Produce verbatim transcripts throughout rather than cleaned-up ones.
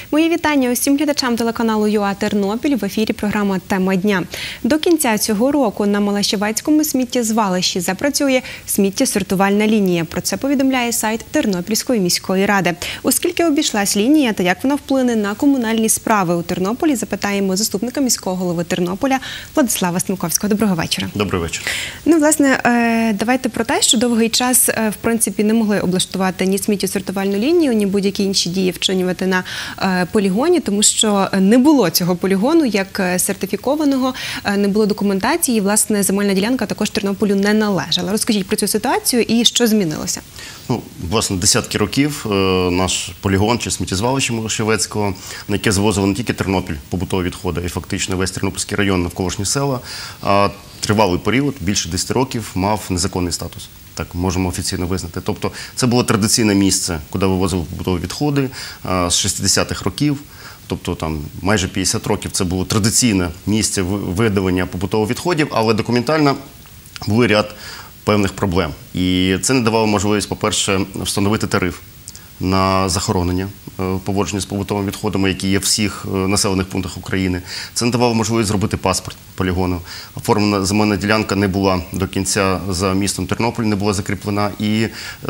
Мої вітання усім глядачам телеканалу ЮА Тернопіль. В ефірі програма «Тема дня». До кінця цього року на Малащевецькому сміттєзвалищі запрацює сміттєсортувальна лінія. Про це повідомляє сайт Тернопільської міської ради. Оскільки обійшлась лінія та як вона вплине на комунальні справи у Тернополі, запитаємо заступника міського голови Тернополя Владислава Стемковського. Доброго вечора. Добрий вечір. Ну, власне, давайте про те, що довгий час, в принципі, не могли облаштувати ні сміттєсортувальну лінію, ні будь-які інші дії вчинювати на полігоні, тому що не було цього полігону як сертифікованого, не було документації, і, власне, земельна ділянка також Тернополю не належала. Розкажіть про цю ситуацію і що змінилося? Ну, власне, десятки років наш полігон чи сміттєзвалище Малащевецького, на яке звозили не тільки Тернопіль, побутові відходи, і фактично весь Тернопільський район, навколишні села, а тривалий період, більше десяти років, мав незаконний статус. Так, можемо офіційно визнати. Тобто, це було традиційне місце, куди вивозили побутові відходи з шістдесятих років. Тобто, там, майже п'ятдесят років це було традиційне місце видалення побутових відходів, але документально були ряд певних проблем. І це не давало можливість, по-перше, встановити тариф на захоронення поводження з побутовими відходами, які є в всіх населених пунктах України. Це не давало можливість зробити паспорт полігону. Оформлена земельна ділянка не була до кінця за містом Тернополь, не була закріплена. І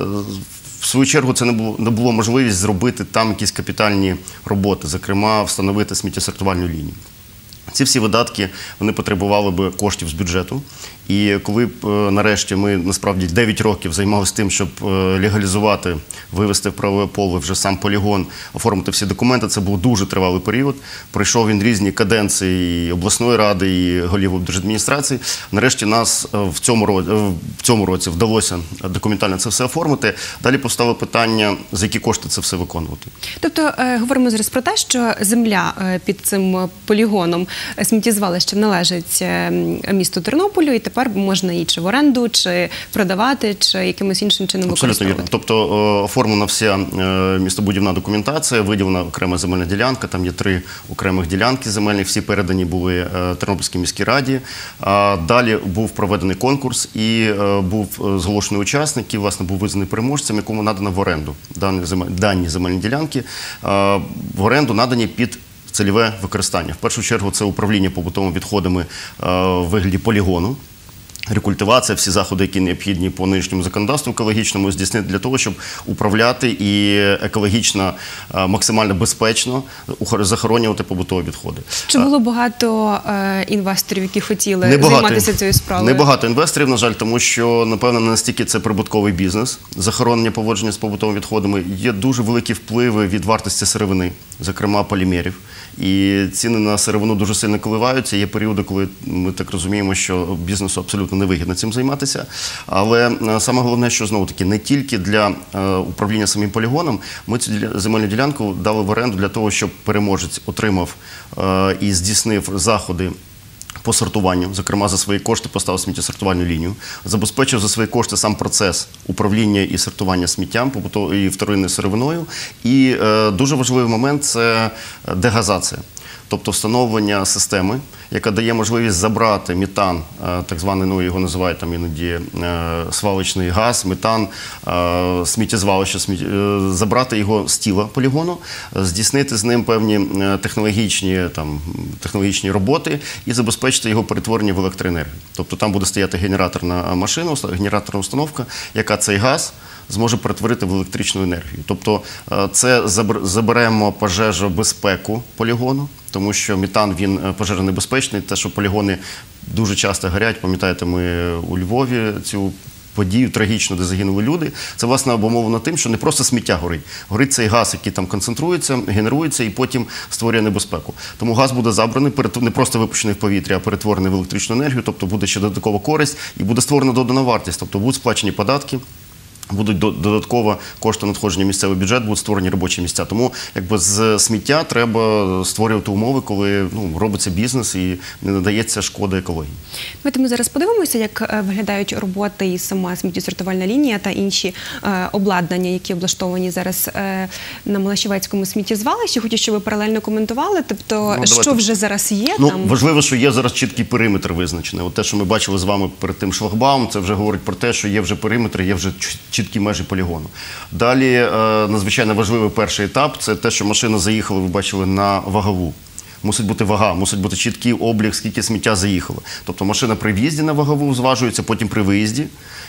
в свою чергу це не було, не було можливість зробити там якісь капітальні роботи, зокрема встановити сміттєсортувальну лінію. Ці всі видатки, вони потребували би коштів з бюджету. І коли нарешті ми, насправді, дев'ять років займалися тим, щоб легалізувати, вивести в правове поле вже сам полігон, оформити всі документи, це був дуже тривалий період. Пройшов він різні каденції і обласної ради, і голів держадміністрації. Нарешті нас в цьому році, в цьому році вдалося документально це все оформити. Далі постало питання, за які кошти це все виконувати. Тобто, говоримо зараз про те, що земля під цим полігоном сміттєзвалища належить місту Тернополю, і тепер можна її чи в оренду, чи продавати, чи якимось іншим чином використовувати. Абсолютно вірно. Тобто оформлена вся містобудівна документація, виділена окрема земельна ділянка, там є три окремих ділянки земельні, всі передані були Тернопільській міській раді. Далі був проведений конкурс і був зголошений учасник, який, власне, був визнаний переможцем, якому надано в оренду дані земельні ділянки, в оренду надані під цільове використання. В першу чергу це управління побутовими відходами в вигляді полігону, рекультивація, всі заходи, які необхідні по нинішньому законодавству екологічному, здійснити для того, щоб управляти і екологічно, максимально безпечно захоронювати побутові відходи. Чи було багато інвесторів, які хотіли займатися цією справою? Небагато інвесторів, на жаль, тому що, напевно, не настільки це прибутковий бізнес, захоронення, поводження з побутовими відходами. Є дуже великі впливи від вартості сировини, зокрема полімерів. І ціни на сировину дуже сильно коливаються. Є періоди, коли ми так розуміємо, що бізнесу абсолютно невигідно цим займатися. Але саме головне, що, знову-таки, не тільки для управління самим полігоном, ми цю земельну ділянку дали в оренду для того, щоб переможець отримав і здійснив заходи по сортуванню, зокрема, за свої кошти поставив сміттєсортувальну лінію, забезпечив за свої кошти сам процес управління і сортування сміттям, і вторинною сировиною. І е, дуже важливий момент – це дегазація. Тобто встановлення системи, яка дає можливість забрати метан, так званий, ну, його називають там іноді свалочний газ, метан, сміттєзвалище, забрати його з тіла полігону, здійснити з ним певні технологічні, там, технологічні роботи і забезпечити його перетворення в електроенергію. Тобто там буде стояти генераторна машина, генераторна установка, яка цей газ зможе перетворити в електричну енергію. Тобто це заберемо пожежобезпеку полігону, тому що метан, він пожежонебезпечний, те, що полігони дуже часто горять, пам'ятаєте, ми у Львові цю подію трагічну, де загинули люди, це, власне, обумовлено тим, що не просто сміття горить. Горить цей газ, який там концентрується, генерується і потім створює небезпеку. Тому газ буде забраний, не просто випущений в повітря, а перетворений в електричну енергію, тобто буде ще додаткова користь і буде створена додана вартість, тобто будуть сплачені податки, будуть додатково кошти надходження в місцевий бюджет, будуть створені робочі місця. Тому, якби, з сміття треба створювати умови, коли, ну, робиться бізнес і не надається шкоди екології. Давайте ми зараз подивимося, як виглядають роботи і сама сміттєсортувальна лінія та інші е, обладнання, які облаштовані зараз е, на Малащевецькому сміттєзвалищі. Хочу, щоб ви паралельно коментували, тобто, ну, що вже зараз є ну, там? Важливо, що є зараз чіткий периметр визначений. От те, що ми бачили з вами перед тим шлагбаумом, це вже говорить про те, що є вже периметр, є вже чіткі межі полігону. Далі е, надзвичайно важливий перший етап – це те, що машина заїхала, ви бачили, на вагову. Мусить бути вага, мусить бути чіткий облік, скільки сміття заїхало. Тобто машина при в'їзді на вагову зважується, потім при виїзді.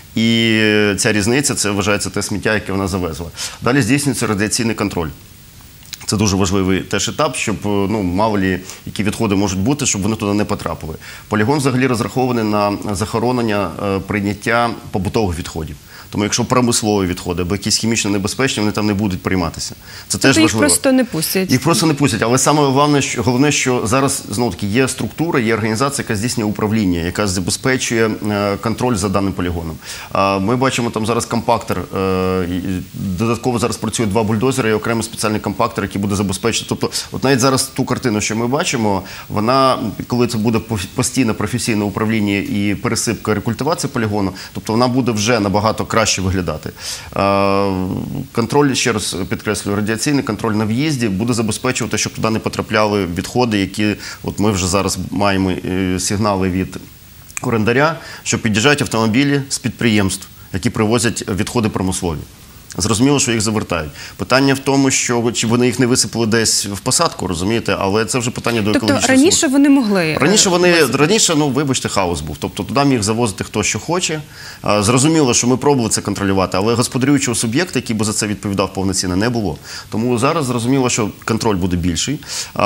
І ця різниця – це вважається те сміття, яке вона завезла. Далі здійснюється радіаційний контроль. Це дуже важливий теж етап, щоб, ну, мало лі, які відходи можуть бути, щоб вони туди не потрапили. Полігон взагалі розрахований на захоронення, прийняття побутових відходів. Тому якщо промислові відходи або якісь хімічно небезпечні, вони там не будуть прийматися. Це теж їх важливо. Їх просто не пустять. Їх просто не пустять. Але саме головне, що, головне, що зараз, знову-таки, є структура, є організація, яка здійснює управління, яка забезпечує е, контроль за даним полігоном. Е, ми бачимо там зараз компактор, е, додатково зараз працюють два бульдозери і окремий спеціальний компактор, який буде забезпечити. Тобто, от навіть зараз ту картину, що ми бачимо, вона, коли це буде постійне професійне управління і пересипка, рекультивація полігону, тобто вона буде вже набагато краще виглядати. Контроль, ще раз підкреслюю, радіаційний контроль на в'їзді буде забезпечувати, щоб туди не потрапляли відходи, які, от ми вже зараз маємо сигнали від орендаря, що під'їжджають автомобілі з підприємств, які привозять відходи промислові. Зрозуміло, що їх завертають. Питання в тому, що чи вони їх не висипали десь в посадку, розумієте, але це вже питання до екологічної служби. Тобто раніше вони могли? Раніше вони, раніше, ну, вибачте, хаос був. Тобто туди міг завозити хто що хоче. Зрозуміло, що ми пробували це контролювати, але господарюючого суб'єкта, який би за це відповідав повноцінно, не було. Тому зараз зрозуміло, що контроль буде більший.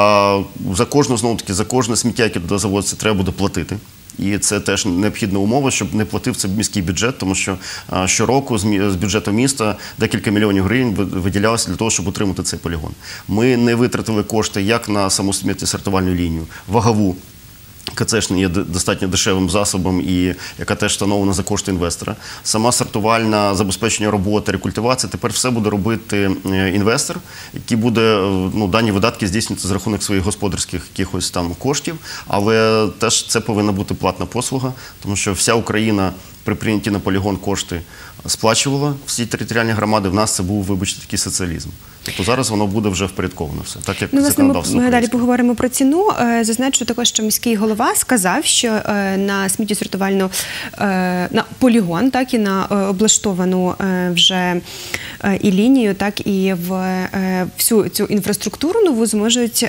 За кожну, знову таки, за кожне сміття, яке туди завозиться, треба буде платити. І це теж необхідна умова, щоб не платив це міський бюджет, тому що щороку з бюджету міста декілька мільйонів гривень виділялося для того, щоб утримати цей полігон. Ми не витратили кошти як на саму сміттєсортувальну лінію, вагову, яка теж не є достатньо дешевим засобом і яка теж встановлена за кошти інвестора. Сама сортувальна, забезпечення роботи, рекультивація, тепер все буде робити інвестор, який буде, ну, дані видатки здійснювати за рахунок своїх господарських якихось там коштів, але теж це повинна бути платна послуга, тому що вся Україна при прийнятті на полігон кошти сплачувала, всі територіальні громади, в нас це був, вибачте, такий соціалізм. Тобто зараз воно буде вже впорядковано все, так як ну, законодавство. Ми далі поговоримо про ціну. Зазначу також, що міський голова сказав, що на сміттєсортувальну, на полігон, так і на облаштовану вже і лінію, так і в всю цю інфраструктуру нову зможуть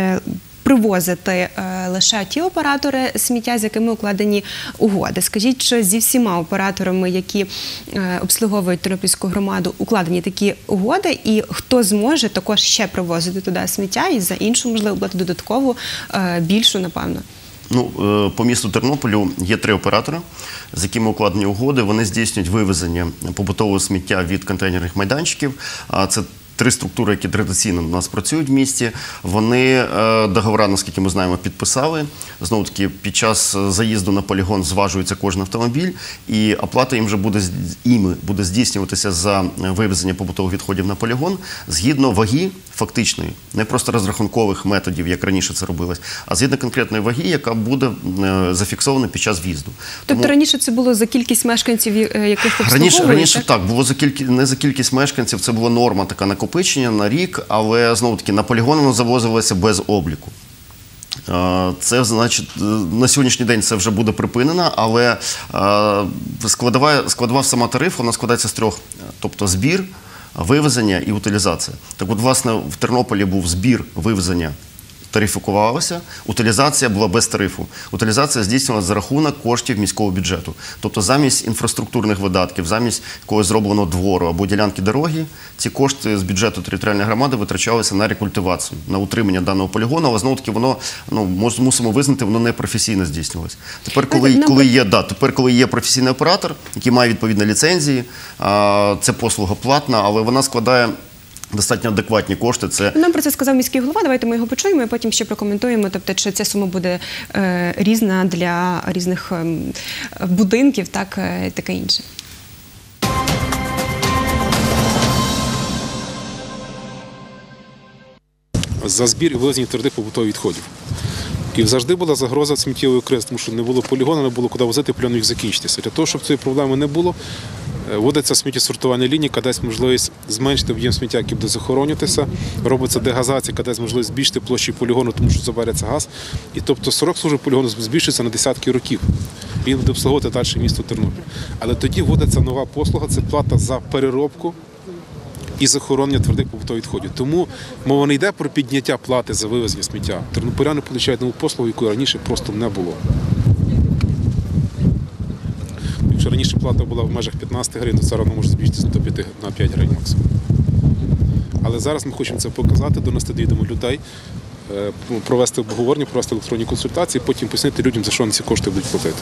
привозити е, лише ті оператори сміття, з якими укладені угоди. Скажіть, що зі всіма операторами, які е, обслуговують Тернопільську громаду, укладені такі угоди, і хто зможе також ще привозити туди сміття і за іншу, можливо, платити додаткову, е, більшу, напевно? Ну, е, по місту Тернополю є три оператори, з якими укладені угоди. Вони здійснюють вивезення побутового сміття від контейнерних майданчиків. Це три структури, які традиційно у нас працюють в місті, вони договори, наскільки ми знаємо, підписали. Знову таки, під час заїзду на полігон зважується кожен автомобіль, і оплата їм вже буде, іми буде здійснюватися за вивезення побутових відходів на полігон згідно ваги фактичної, не просто розрахункових методів, як раніше це робилось, а згідно конкретної ваги, яка буде зафіксована під час в'їзду. Тобто Тому... раніше це було за кількість мешканців, яких обслуговують? Раніше, раніше так? так, було за кількість, не за кількість мешканців, це була норма така накопичення на рік, але, знову-таки, на полігон воно завозилося без обліку. Це, значить, на сьогоднішній день це вже буде припинено, але складова, складова сама тарифу, вона складається з трьох, тобто збір, вивезення і утилізація. Так от, власне, в Тернополі був збір, вивезення, тарифікувалося, утилізація була без тарифу. Утилізація здійснювалася за рахунок коштів міського бюджету. Тобто замість інфраструктурних видатків, замість якогось зробленого двору або ділянки дороги, ці кошти з бюджету територіальної громади витрачалися на рекультивацію, на утримання даного полігону, але знову-таки воно, ну, мусимо визнати, воно не професійно здійснювалося. Тепер, коли, коли, є, да, тепер, коли є професійний оператор, який має відповідні ліцензії, це послуга платна, але вона складає достатньо адекватні кошти. Це... Нам про це сказав міський голова, давайте ми його почуємо і потім ще прокоментуємо, тобто, чи ця сума буде е, різна для різних е, будинків, так, е, таке інше. За збір і вивезення твердих побутових відходів. І завжди була загроза сміттєвої кризи, тому що не було полігону, не було куди возити, полігон міг закінчитися. Для того, щоб цієї проблеми не було, Вводиться сміттєсортувальна лінія, яка дасть можливість зменшити об'єм сміття, який буде захоронюватися. Робиться дегазація, яка дасть можливість збільшити площі полігону, тому що забереться газ. І тобто срок служби полігону збільшується на десятки років. Він буде обслуговувати далі місто Тернопіль. Але тоді вводиться нова послуга – це плата за переробку і захоронення твердих побутових відходів. Тому мова не йде про підняття плати за вивезення сміття. Тернополяни отримують нову послугу, якої раніше просто не було. Якщо раніше плата була в межах п'ятнадцять гривень, то зараз вона може збільшитися до п'яти на п'ять гривень максимум. Але зараз ми хочемо це показати, донести до відома людей, провести обговорення, провести електронні консультації, потім пояснити людям, за що вони ці кошти будуть платити.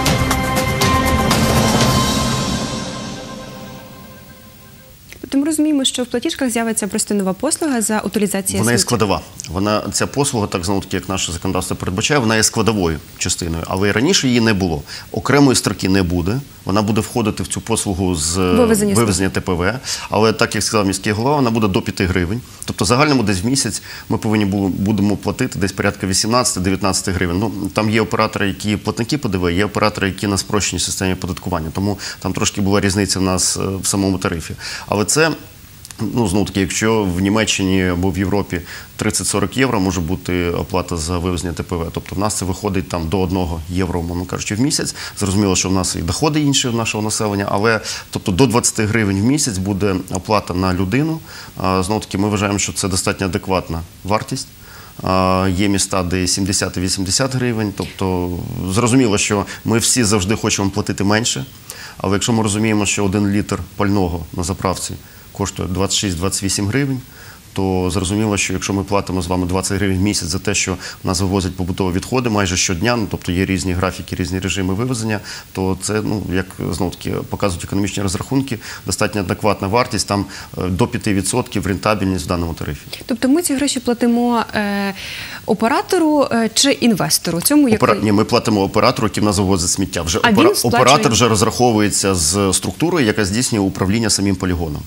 Тобто ми розуміємо, що в платіжках з'явиться просто нова послуга за утилізацію Вона є сміття. складова. Вона, ця послуга, так знову таки, як наше законодавство передбачає, вона є складовою частиною, але і раніше її не було. Окремої строки не буде. Вона буде входити в цю послугу з Вивезення, вивезення Те Пе Ве, але, так як сказав міський голова, вона буде до п'яти гривень. Тобто, в загальному десь в місяць ми повинні будемо платити десь порядка вісімнадцять-дев'ятнадцять гривень. Ну, там є оператори, які платники По Де Ве, є оператори, які на спрощеній системі оподаткування. Тому там трошки була різниця в нас в самому тарифі. Але це, ну, знову таки, якщо в Німеччині або в Європі тридцять-сорок євро може бути оплата за вивезення Те Пе Ве. Тобто в нас це виходить там до одного євро, умовно кажучи, в місяць. Зрозуміло, що в нас і доходи інші в нашого населення, але тобто до двадцяти гривень в місяць буде оплата на людину. Знову таки, ми вважаємо, що це достатньо адекватна вартість. Є міста, де сімдесят-вісімдесят гривень. Тобто зрозуміло, що ми всі завжди хочемо платити менше, але якщо ми розуміємо, що один літр пального на заправці коштує двадцять шість-двадцять вісім гривень, то зрозуміло, що якщо ми платимо з вами двадцять гривень в місяць за те, що в нас вивозять побутові відходи майже щодня, ну, тобто є різні графіки, різні режими вивезення, то це, ну, як знову-таки показують економічні розрахунки, достатньо адекватна вартість, там до п'яти відсотків рентабельність в даному тарифі. Тобто ми ці гроші платимо е, оператору е, чи інвестору? Цьому як... Опера... Ні, ми платимо оператору, який в нас вивозить сміття. Вже а опера... він сплачує... Оператор вже розраховується з структурою, яка здійснює управління самим полігоном.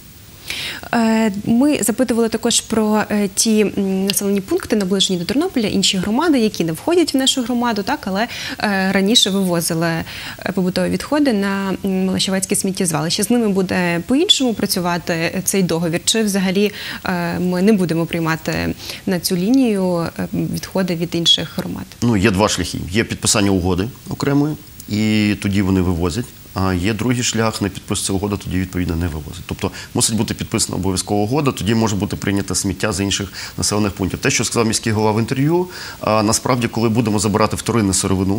Ми запитували також про ті населені пункти, наближені до Тернополя, інші громади, які не входять в нашу громаду, так, але раніше вивозили побутові відходи на Малащевацьке сміттєзвалище. З ними буде по-іншому працювати цей договір? Чи взагалі ми не будемо приймати на цю лінію відходи від інших громад? Ну, є два шляхи. Є підписання угоди окремої, і тоді вони вивозять. А є другий шлях, не підписується угода, тоді, відповідно, не вивозить. Тобто, мусить бути підписана обов'язкова угода, тоді може бути прийнято сміття з інших населених пунктів. Те, що сказав міський голова в інтерв'ю, насправді, коли будемо забирати вторинну сировину,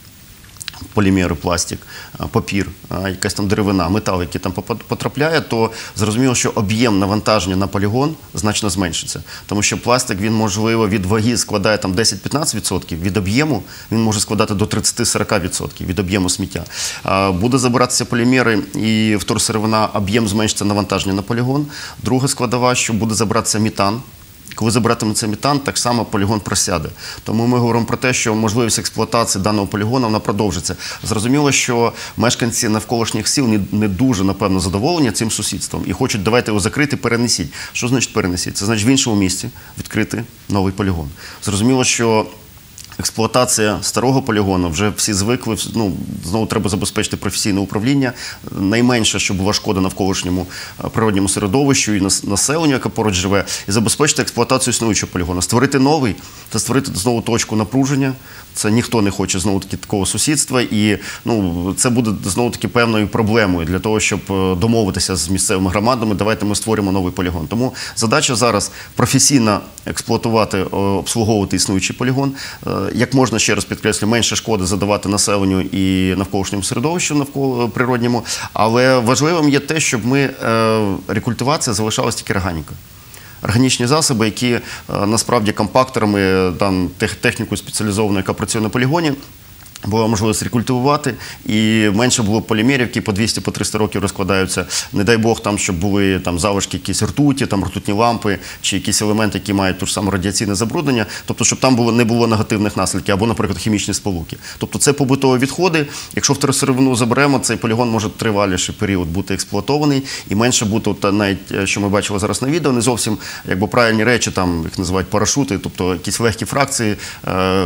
полімери, пластик, папір, якась там деревина, метал, який там потрапляє, то зрозуміло, що об'єм навантаження на полігон значно зменшиться. Тому що пластик, він, можливо, від ваги складає там десять-п'ятнадцять відсотків, від об'єму він може складати до тридцять-сорок відсотків від об'єму сміття. Буде забиратися полімери і вторсировина, об'єм зменшиться навантаження на полігон. Друга складова, що буде забиратися метан. Коли забиратиметься метан, так само полігон просяде. Тому ми говоримо про те, що можливість експлуатації даного полігону, вона продовжиться. Зрозуміло, що мешканці навколишніх сіл не дуже, напевно, задоволені цим сусідством і хочуть, давайте його закрити, перенесіть. Що значить перенесіть? Це значить в іншому місці відкрити новий полігон. Зрозуміло, що експлуатація старого полігону, вже всі звикли, ну, знову треба забезпечити професійне управління. Найменше, що була шкода навколишньому природньому середовищу і населенню, яке поруч живе, і забезпечити експлуатацію існуючого полігону. Створити новий та створити знову точку напруження. Це ніхто не хоче знову-таки такого сусідства, і, ну, це буде знову-таки певною проблемою для того, щоб домовитися з місцевими громадами, давайте ми створимо новий полігон. Тому задача зараз професійно експлуатувати, обслуговувати існуючий полігон, як можна, ще раз підкреслю, менше шкоди задавати населенню і навколишньому середовищу навколо природньому, але важливим є те, щоб ми, рекультивація залишалась тільки органікою. Органічні засоби, які насправді компакторами, там, технікою спеціалізованою, яка працює на полігоні, була можливість рекультивувати, і менше було полімерів, які по двісті-триста років розкладаються. Не дай Бог, там, щоб були там, залишки якісь ртуті, там, ртутні лампи, чи якісь елементи, які мають ту ж саму радіаційне забруднення, тобто, щоб там було, не було негативних наслідків, або, наприклад, хімічні сполуки. Тобто, це побутові відходи. Якщо вторсировину заберемо, цей полігон може триваліший період бути експлуатований, і менше бути, от, навіть, що ми бачили зараз на відео, не зовсім, якби, правильні речі, там, їх називають парашути, тобто, якісь легкі фракції,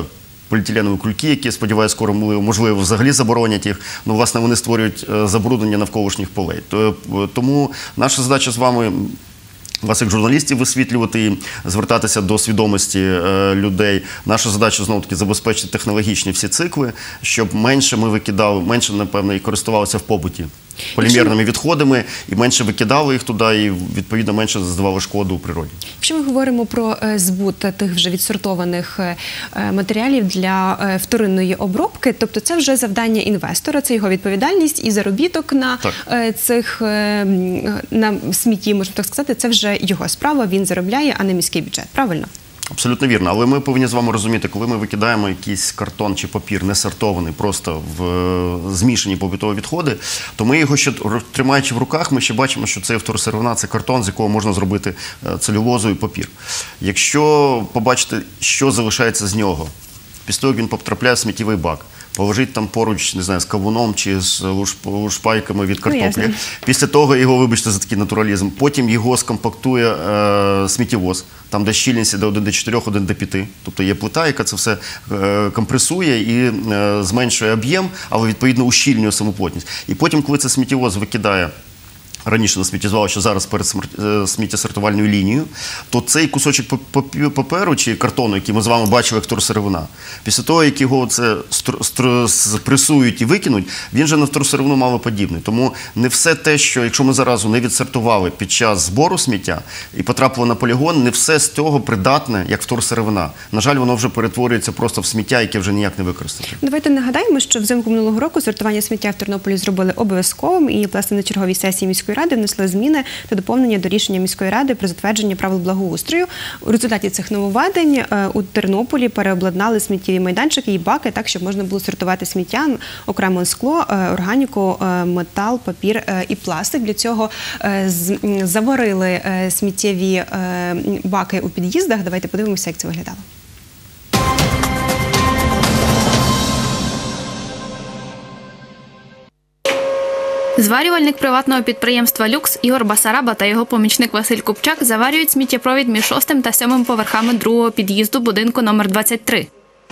поліетиленові кульки, які, сподіваюся, скоро, можливо, взагалі заборонять їх. Ну, власне, вони створюють забруднення навколишніх полей. Тому наша задача з вами – вас як журналістів висвітлювати і звертатися до свідомості е, людей. Наша задача, знову-таки, забезпечити технологічні всі цикли, щоб менше ми викидали, менше, напевно, і користувалися в побуті полімерними відходами, і менше викидали їх туди, і, відповідно, менше здавали шкоду у природі. Якщо ми говоримо про збут тих вже відсортованих матеріалів для вторинної обробки, тобто це вже завдання інвестора, це його відповідальність і заробіток на так. цих на смітті, можна так сказати, це вже його справа, він заробляє, а не міський бюджет, правильно? Абсолютно вірно, але ми повинні з вами розуміти, коли ми викидаємо якийсь картон чи папір не сортований, просто в змішані побутові відходи, то ми його ще, тримаючи в руках, ми ще бачимо, що це вторсировина, це картон, з якого можна зробити целюлозу і папір. Якщо побачити, що залишається з нього, після того, як він потрапляє в сміттєвий бак, положить там поруч, не знаю, з кавуном чи з лушпайками від картоплі. Ну, після того його, вибачте за такий натуралізм, потім його скомпактує е, сміттєвоз, там де щільність іде один до чотирьох, один до п'яти. Тобто є плита, яка це все е, компресує і е, зменшує об'єм, але відповідно ущільнює саму плотність. І потім, коли це сміттєвоз викидає раніше на сміттєзвалище, зараз перед сміттєсортувальною лінією, то цей кусочок паперу чи картону, який ми з вами бачили як вторсировина, після того, як його це спресують і викинуть, він же на вторсировину малоподібний. Тому не все те, що, якщо ми заразу не відсортували під час збору сміття і потрапило на полігон, не все з цього придатне, як вторсировина. На жаль, воно вже перетворюється просто в сміття, яке вже ніяк не використати. Давайте нагадаємо, що взимку минулого року сортування сміття в Тернополі зробили обов'язковим, і, власне, на черговій сесії міської ради внесли зміни та доповнення до рішення міської ради про затвердження правил благоустрою. У результаті цих нововведень у Тернополі переобладнали сміттєві майданчики і баки так, щоб можна було сортувати сміття, окремо скло, органіку, метал, папір і пластик. Для цього заварили сміттєві баки у під'їздах. Давайте подивимося, як це виглядало. Зварювальник приватного підприємства «Люкс» Ігор Басараба та його помічник Василь Купчак заварюють сміттєпровід між шостим та сьомим поверхами другого під'їзду будинку номер двадцять три.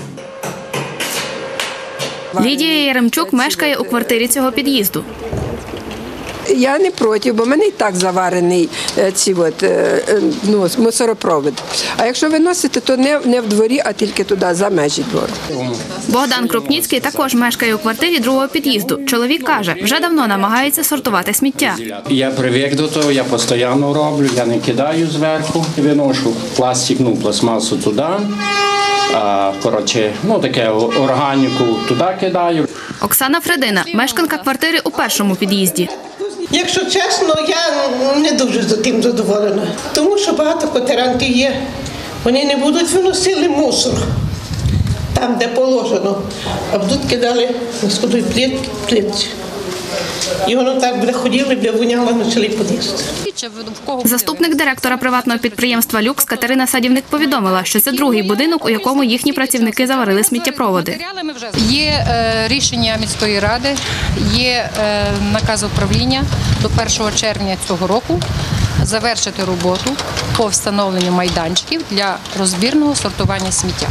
Лідія Яремчук мешкає у квартирі цього під'їзду. Я не проти, бо в мене і так заварений ці от, ну, мусоропровід. А якщо виносити, то не, не в дворі, а тільки туди, за межі двору. Богдан Крупніцький також мешкає у квартирі другого під'їзду. Чоловік каже, вже давно намагається сортувати сміття. Я привик до того, я постійно роблю, я не кидаю зверху, виношу пластик, ну, пластмасу туди. А, коротше, ну, таке органіку туди кидаю. Оксана Фредина, мешканка квартири у першому під'їзді. Якщо чесно, я не дуже за тим задоволена, тому що багато квартирантів є, вони не будуть виносити мусор там, де положено, а будуть кидали на сходовій плитці. І воно так буде ходило, буде воняло на цілий під'їзд. Заступник директора приватного підприємства «Люкс» Катерина Садівник повідомила, що це другий будинок, у якому їхні працівники заварили сміттєпроводи. Є е, рішення міської ради, є е, наказ управління до першого червня цього року завершити роботу по встановленню майданчиків для розбірного сортування сміття.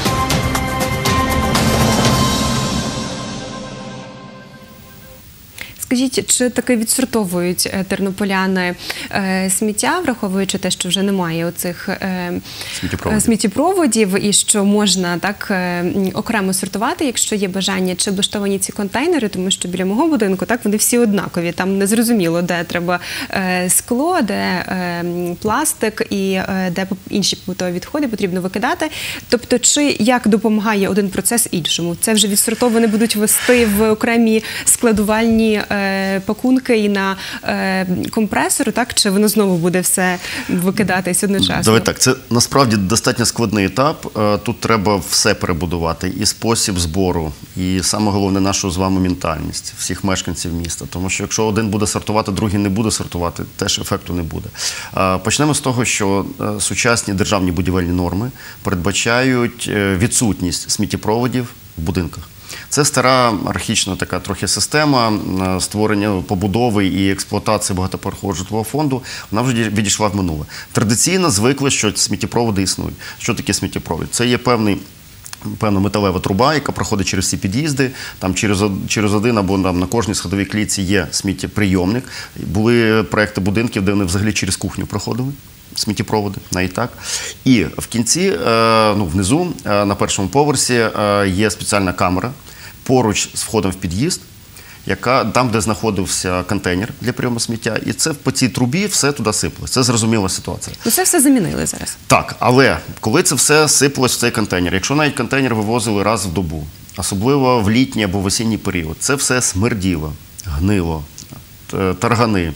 Скажіть, чи таки відсортовують тернополяни сміття, враховуючи те, що вже немає оцих сміттєпроводів, сміттєпроводів і що можна так окремо сортувати, якщо є бажання, чи облаштовані ці контейнери, тому що біля мого будинку так вони всі однакові, там не зрозуміло, де треба скло, де пластик і де інші побутові відходи потрібно викидати. Тобто, чи як допомагає один процес іншому? Це вже відсортоване будуть вести в окремі складувальні пакунки і на е, компресор, так? Чи воно знову буде все викидатись одночасно? Давай так, це насправді достатньо складний етап. Тут треба все перебудувати. І спосіб збору, і саме головне нашу з вами ментальність всіх мешканців міста. Тому що якщо один буде сортувати, другий не буде сортувати, теж ефекту не буде. Почнемо з того, що сучасні державні будівельні норми передбачають відсутність сміттєпроводів в будинках. Це стара архаїчна така трохи система створення побудови і експлуатації багатоповерхового житлового фонду, вона вже відійшла в минуле. Традиційно звикли, що сміттєпроводи існують. Що таке сміттєпровід? Це є певний певна металева труба, яка проходить через всі під'їзди, там через, через один або там, на кожній сходовій клітці є сміттєприйомник. Були проекти будинків, де вони взагалі через кухню проходили. Сміттєпроводи, навіть так. І в кінці, ну, внизу, на першому поверсі є спеціальна камера поруч з входом в під'їзд, яка там, де знаходився контейнер для прийому сміття, і це по цій трубі все туди сипалось. Це зрозуміла ситуація. Ну, це все замінили зараз. Так, але коли це все сипалось в цей контейнер, якщо навіть контейнер вивозили раз в добу, особливо в літній або в осінній період, це все смерділо, гнило, таргани,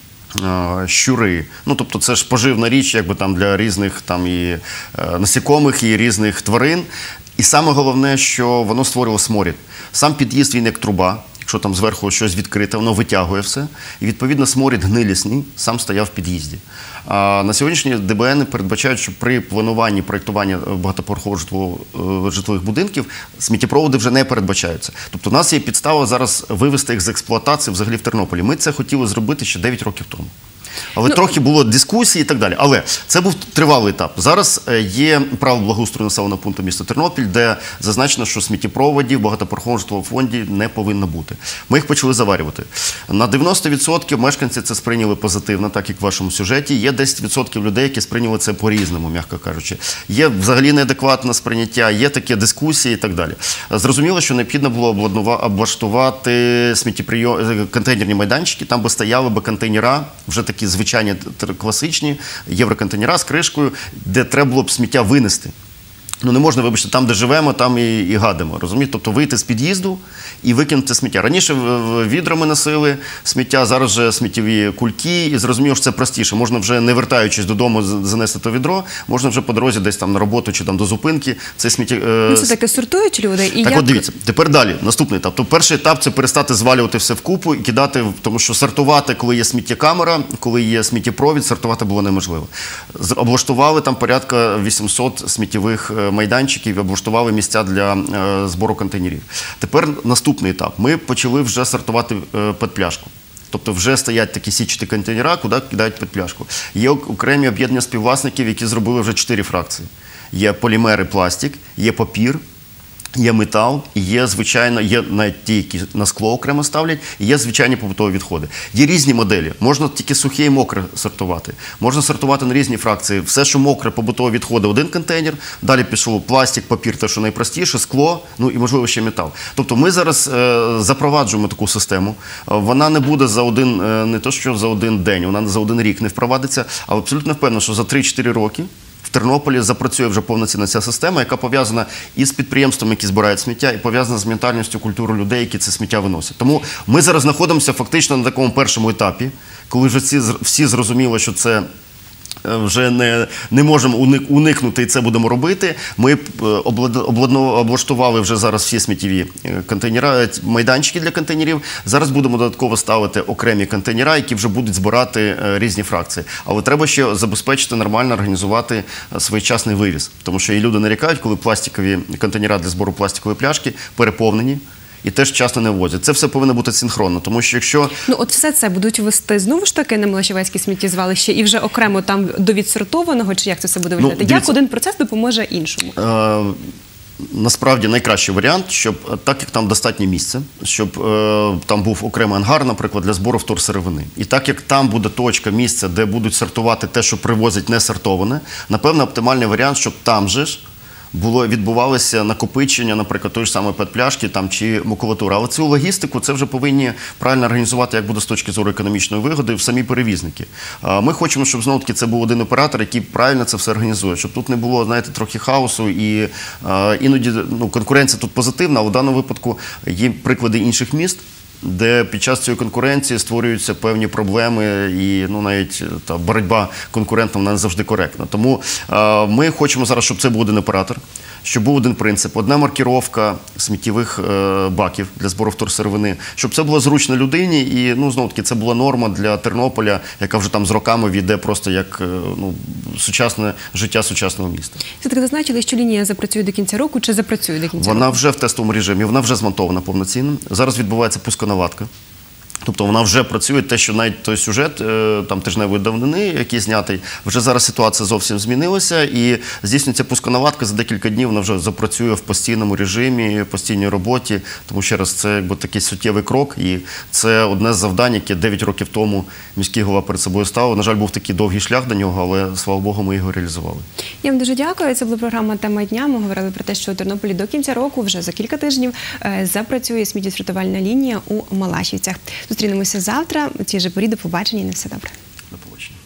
щури. Ну, тобто це ж поживна річ, якби там для різних там і насікомих, і різних тварин. І саме головне, що воно створило сморід. Сам під'їзд, він як труба. Якщо там зверху щось відкрите, воно витягує все. І, відповідно, сморід гнилісний сам стояв в під'їзді. А на сьогоднішній ДБН передбачають, що при плануванні, проєктуванні багатоповерхових житлових будинків сміттєпроводи вже не передбачаються. Тобто у нас є підстава зараз вивести їх з експлуатації взагалі в Тернополі. Ми це хотіли зробити ще дев'ять років тому. Але ну, трохи було дискусії і так далі. Але це був тривалий етап. Зараз є правило благоустрою населеного пункту міста Тернопіль, де зазначено, що сміттєпроводів в багатоповерховому житловому фонді не повинно бути. Ми їх почали заварювати. На дев'яносто відсотків мешканці це сприйняли позитивно, так як в вашому сюжеті. Є десять відсотків людей, які сприйняли це по-різному, м'яко кажучи. Є взагалі неадекватне сприйняття, є такі дискусії і так далі. Зрозуміло, що необхідно було облаштувати контейнерні майданчики, там би стояли би контейнера, вже такі звичайні класичні євроконтейнера з кришкою, де треба було б сміття винести. Ну, не можна, вибачте, там, де живемо, там і, і гадимо, розумієте? Тобто вийти з під'їзду і викинути сміття. Раніше відрами носили сміття, зараз вже сміттєві кульки, і зрозуміло, що це простіше. Можна вже, не вертаючись додому, занести то відро, можна вже по дорозі десь там на роботу чи там до зупинки. Це сміття... Ну, це таке сортують люди? І так як... от дивіться, тепер далі, наступний етап. Тобто перший етап – це перестати звалювати все в купу і кидати, тому що сортувати, коли є сміттєкамера, коли є сміттєпровід, сортувати було неможливо. Облаштували там порядка вісімсот сміттєвих майданчиків, облаштували місця для е, збору контейнерів. Тепер наступний етап. Ми почали вже сортувати е, пет-пляшку. Тобто вже стоять такі січаті контейнера, куди кидають пет-пляшку. Є окремі об'єднання співвласників, які зробили вже чотири фракції. Є полімери, пластик, є папір, є метал, є, звичайно, є навіть ті, які на скло окремо ставлять, і є звичайні побутові відходи. Є різні моделі. Можна тільки сухе і мокре сортувати. Можна сортувати на різні фракції. Все, що мокре, побутові відходи – один контейнер, далі пішов пластик, папір, те, що найпростіше, скло, ну і, можливо, ще метал. Тобто ми зараз е, запроваджуємо таку систему. Вона не буде за один, е, не то що за один день, вона за один рік не впровадиться, але абсолютно впевнено, що за три-чотири роки в Тернополі запрацює вже повноцінна ця система, яка пов'язана із підприємствами, які збирають сміття, і пов'язана з ментальністю, культурою людей, які це сміття виносять. Тому ми зараз знаходимося фактично на такому першому етапі, коли вже всі, всі зрозуміли, що це вже не, не можемо уникнути і це будемо робити. Ми облаштували вже зараз всі сміттєві контейнери, майданчики для контейнерів. Зараз будемо додатково ставити окремі контейнери, які вже будуть збирати різні фракції. Але треба ще забезпечити, нормально організувати своєчасний вивіз. Тому що і люди нарікають, коли пластикові контейнери для збору пластикової пляшки переповнені, і теж часто не возять. Це все повинно бути синхронно, тому що якщо... Ну, от все це будуть вести знову ж таки на Малащевецьке сміттєзвалище і вже окремо там до відсортованого, чи як це все буде виглядати? Ну, як один процес допоможе іншому? Е Насправді найкращий варіант, щоб, так як там достатнє місце, щоб е, там був окремий ангар, наприклад, для збору вторсировини. І так як там буде точка, місце, де будуть сортувати те, що привозять не сортоване, напевно, оптимальний варіант, щоб там же ж було, відбувалося накопичення, наприклад, тої ж самої пет-пляшки там, чи макулатури. Але цю логістику це вже повинні правильно організувати, як буде з точки зору економічної вигоди, в самі перевізники. Ми хочемо, щоб знову-таки це був один оператор, який правильно це все організує, щоб тут не було, знаєте, трохи хаосу і іноді, ну, конкуренція тут позитивна, але в даному випадку є приклади інших міст, де під час цієї конкуренції створюються певні проблеми і, ну, навіть та боротьба конкурентом вона не завжди коректна. Тому е, ми хочемо зараз, щоб це був один оператор, щоб був один принцип, одна маркіровка сміттєвих е, баків для збору вторсировини, щоб це було зручно людині і, ну, знову-таки, це була норма для Тернополя, яка вже там з роками війде просто як, е, ну, сучасне життя сучасного міста. Все-таки зазначили, що лінія запрацює до кінця року, чи запрацює до кінця року? Вона вже в тестовому режимі, вона вже змонтована повноцінно. Зараз відбувається пусконаладка. Тобто вона вже працює, те, що навіть той сюжет там тижневої давнини, який знятий, вже зараз ситуація зовсім змінилася і здійснюється пусконаладка, за декілька днів вона вже запрацює в постійному режимі, постійній роботі, тому ще раз це якби такий суттєвий крок і це одне з завдань, яке дев'ять років тому міський голова перед собою ставив. На жаль, був такий довгий шлях до нього, але, слава Богу, ми його реалізували. Я вам дуже дякую. Це була програма «Тема дня». Ми говорили про те, що у Тернополі до кінця року, вже за кілька тижнів, запрацює сміттєсортувальна лінія у Малашівцях. Зустрінемося завтра у цій же порі. До побачення і на все добре. До побачення.